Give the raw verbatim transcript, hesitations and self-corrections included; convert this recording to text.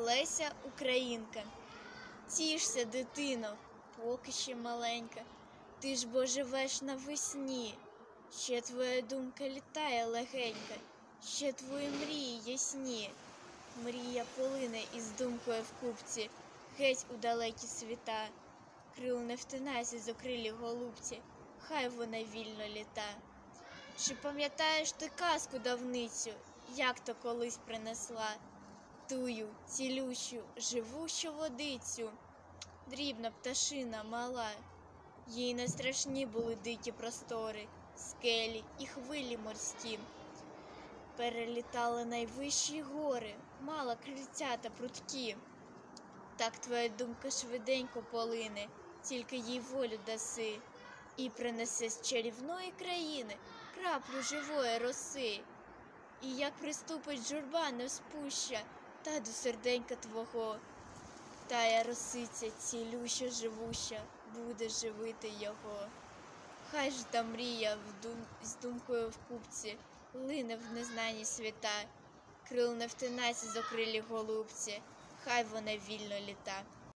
Леся Українка. Тішся, дитино, поки ще маленька, ти ж бо живеш навесні, ще твоя думка літає легенька, ще твої мрії ясні. Мрія полине із думкою в купці, геть у далекі світа. Крил не втинайся з окрилі голубці, хай вона вільно літа. Чи пам'ятаєш ти казку давницю, як то колись принесла? Тую, цілющу, живущу водицю, дрібна пташина мала. Їй не страшні були дикі простори, скелі і хвилі морські. Перелітали найвищі гори, мала крильця та прудкі. Так твоя думка швиденько полине, тільки їй волю даси, і принесе з чарівної країни краплю живої роси. І як приступить журба невспуща, та до серденька твого, тая росиця цілюща живуща буде живити його. Хай ж та мрія в дум... з думкою в купці лине в незнані світа. Крил не втинайся з окрилі голубці, хай вона вільно літа.